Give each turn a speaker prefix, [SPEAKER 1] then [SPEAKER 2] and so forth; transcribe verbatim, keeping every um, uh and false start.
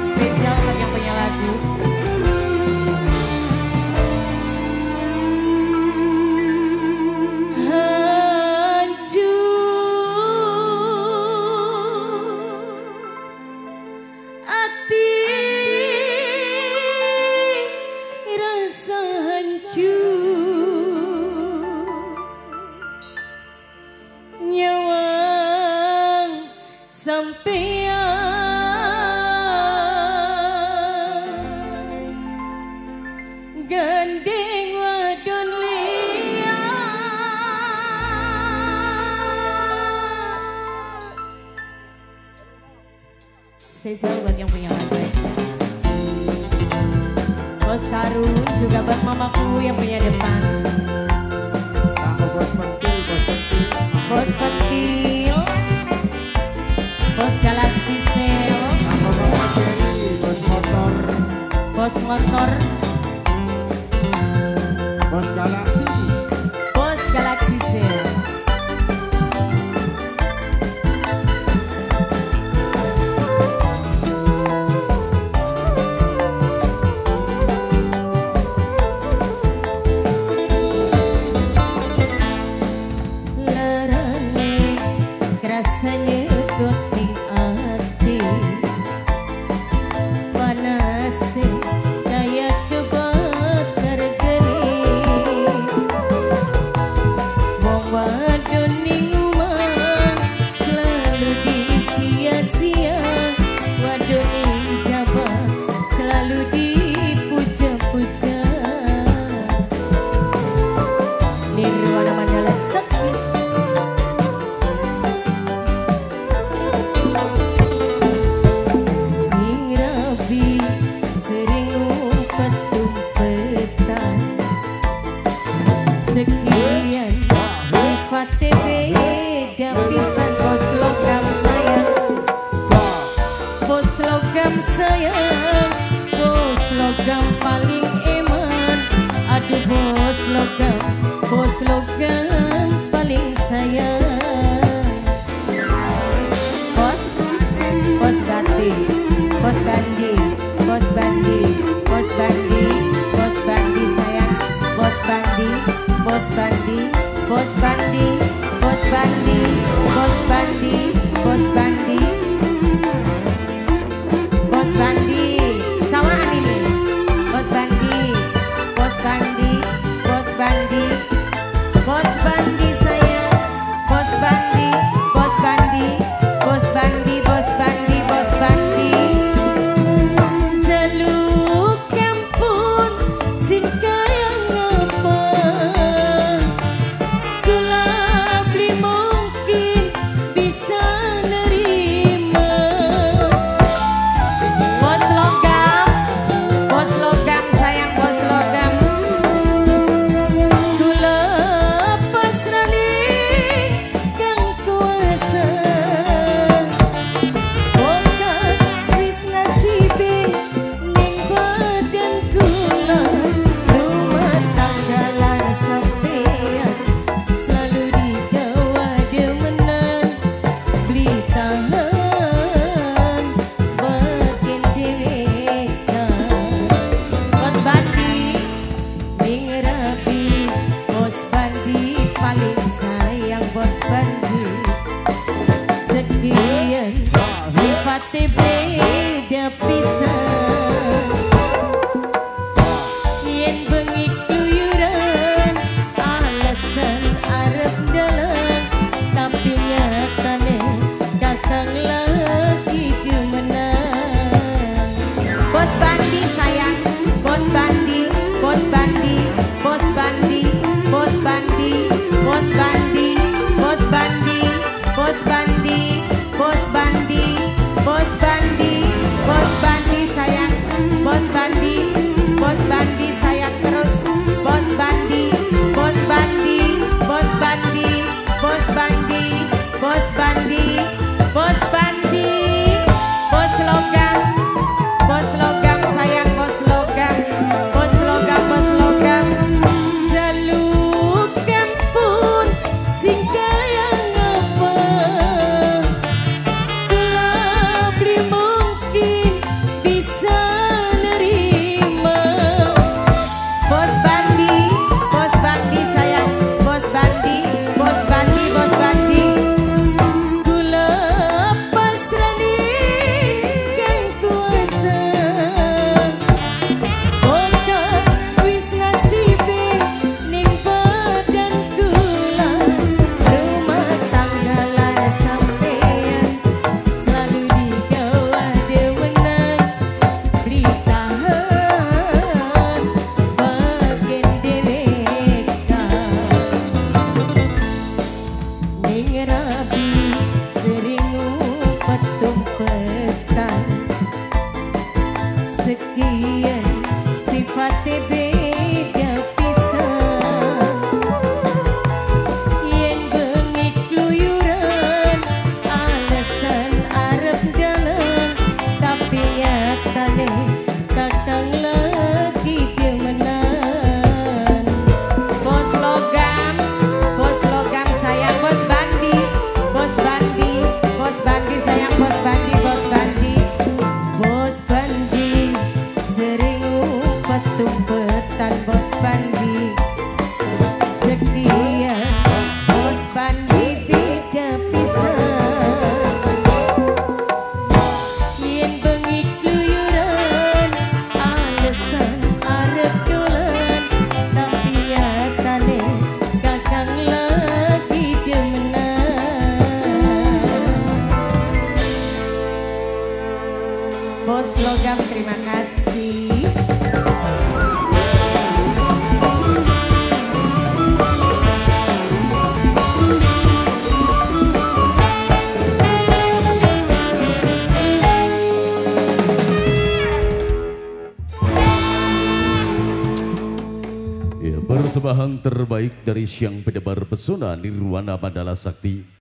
[SPEAKER 1] Spesial untuk yang punya lagu.
[SPEAKER 2] Gandeng wadon liya
[SPEAKER 1] Spesial buat yang punya lagu. Bos Karun juga buat mamaku yang punya depan.
[SPEAKER 3] Bos pentil, bos pentil.
[SPEAKER 1] Bos pentil. Bos Galaxy Sale.
[SPEAKER 3] Bos motor.
[SPEAKER 1] Bos motor.
[SPEAKER 3] Bos Galaxy.
[SPEAKER 1] Bos Galaxy Sale. Rasanya goting hati panasnya kayak kebakar geni wong wadon ning omah selalu disia-sia wadon ning jaba selalu dipuja-puja nirwana mandala sakit. Sekian sifatnya beda pisan bos logam sayang, bos logam sayang, bos logam paling eman. Aduh bos logam, bos logam paling sayang. Bos, bos bandi, bos bandi, bos bandi, bos bandi, bos bandi sayang, bos bandi. Bos Bandi, Bos Bandi, Bos Bandi, Bos Bandi, Bos Bandi, Bos Bandi, samaan ini, Bos Bandi, Bos Bandi, Bos Bandi, Bos Bandi sayang, Bos Bandi, Bos Bandi, Bos Bandi, Bos Bandi, Bos Bandi, jaluk ampun sing sekian sifatnya beda pisan yen bengi keluyuran alasan arep dalan tapi nyatane datang lagi demenan. Bos Bandi sayang, Bos Bandi, Bos Bandi, Bos Bandi, Bos Bandi, Bos Bandi, Bos Bandi, Bos Bandi, Bos Bandi, Bos Bandi, Bos Bandi sayang, Bos Bandi, Bos Bandi sayang terus, Bos Bandi, Bos Bandi, Bos Bandi, Bos Bandi, Bos Bandi, Bos Bandi, Bos logam, Bos logam sayang, Bos logam, Bos logam, Bos logam, sekian sifatnya beda pisan. Yen bengi keluyuran alasan arep dalan, tapi nyatane kakang lagi demenan. Bos logam, bos logam sayang bos Bandi, bos Bandi, bos Bandi sayang bos Bandi, bos Bandi, bos Bandi sering umpet-umpetan bos Bandi. Sekian bos Bandi beda pisan. Yen bengi keluyuran alasan arep dolan, tapi nyatane kakang lagi demenan. Bos logam terima kasih.
[SPEAKER 4] Ya, persembahan terbaik dari Siang Pendebar Pesona Nirwana Mandala Sakti